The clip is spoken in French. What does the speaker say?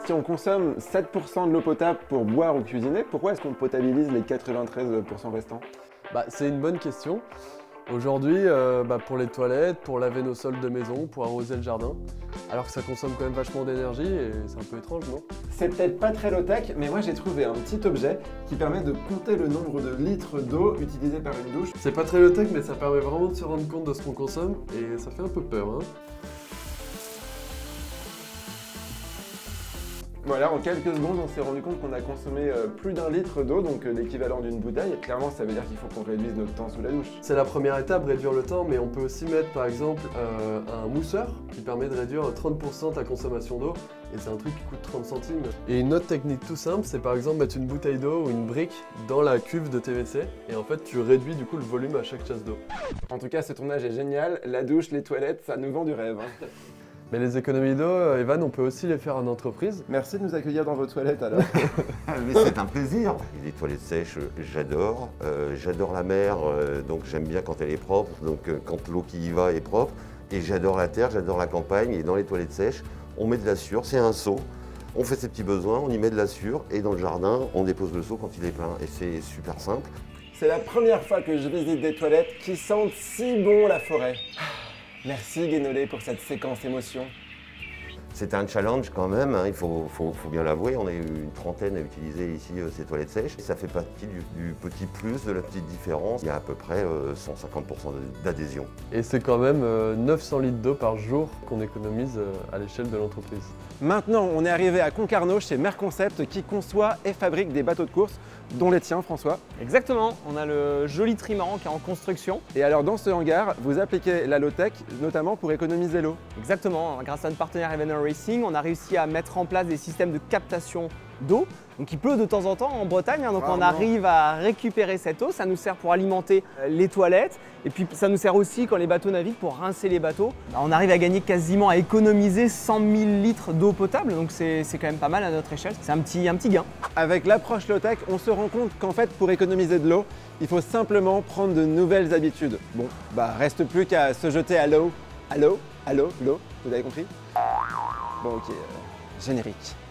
Si on consomme 7% de l'eau potable pour boire ou cuisiner, pourquoi est-ce qu'on potabilise les 93% restants? C'est une bonne question. Aujourd'hui, pour les toilettes, pour laver nos sols de maison, pour arroser le jardin, alors que ça consomme quand même vachement d'énergie et c'est un peu étrange, non? C'est peut-être pas très low-tech, mais moi j'ai trouvé un petit objet qui permet de compter le nombre de litres d'eau utilisés par une douche. C'est pas très low-tech, mais ça permet vraiment de se rendre compte de ce qu'on consomme et ça fait un peu peur, hein. Voilà, en quelques secondes, on s'est rendu compte qu'on a consommé plus d'1 litre d'eau, donc l'équivalent d'une bouteille. Clairement, ça veut dire qu'il faut qu'on réduise notre temps sous la douche. C'est la première étape, réduire le temps, mais on peut aussi mettre par exemple un mousseur qui permet de réduire 30% ta consommation d'eau, et c'est un truc qui coûte 30 centimes. Et une autre technique tout simple, c'est par exemple mettre une bouteille d'eau ou une brique dans la cuve de TVC, et en fait tu réduis du coup le volume à chaque chasse d'eau. En tout cas, ce tournage est génial. La douche, les toilettes, ça nous vend du rêve, hein. Mais les économies d'eau, Evan, on peut aussi les faire en entreprise. Merci de nous accueillir dans vos toilettes alors. Mais c'est un plaisir. Les toilettes sèches, j'adore. J'adore la mer, donc j'aime bien quand elle est propre, donc quand l'eau qui y va est propre. Et j'adore la terre, j'adore la campagne. Et dans les toilettes sèches, on met de la sueur, c'est un seau. On fait ses petits besoins, on y met de la sueur. Et dans le jardin, on dépose le seau quand il est plein. Et c'est super simple. C'est la première fois que je visite des toilettes qui sentent si bon la forêt. Merci Guénolé pour cette séquence émotion. C'était un challenge quand même, hein, il faut bien l'avouer. On est une trentaine à utiliser ici ces toilettes sèches. Et ça fait partie du petit plus, de la petite différence. Il y a à peu près 150% d'adhésion. Et c'est quand même 900 litres d'eau par jour qu'on économise à l'échelle de l'entreprise. Maintenant, on est arrivé à Concarneau chez Merconcept qui conçoit et fabrique des bateaux de course, dont les tiens, François. Exactement, on a le joli trimaran qui est en construction. Et alors dans ce hangar, vous appliquez la low-tech, notamment pour économiser l'eau. Exactement, grâce à notre partenaire Evener Racing, on a réussi à mettre en place des systèmes de captation d'eau. Donc il pleut de temps en temps en Bretagne, hein, donc on arrive à récupérer cette eau, ça nous sert pour alimenter les toilettes et puis ça nous sert aussi quand les bateaux naviguent pour rincer les bateaux. On arrive à gagner quasiment, à économiser 100 000 litres d'eau potable, donc c'est quand même pas mal à notre échelle, c'est un petit gain. Avec l'approche low-tech, on se rend compte qu'en fait pour économiser de l'eau, il faut simplement prendre de nouvelles habitudes. Bon, reste plus qu'à se jeter à l'eau. À l'eau, l'eau, vous avez compris? Bon ok, générique.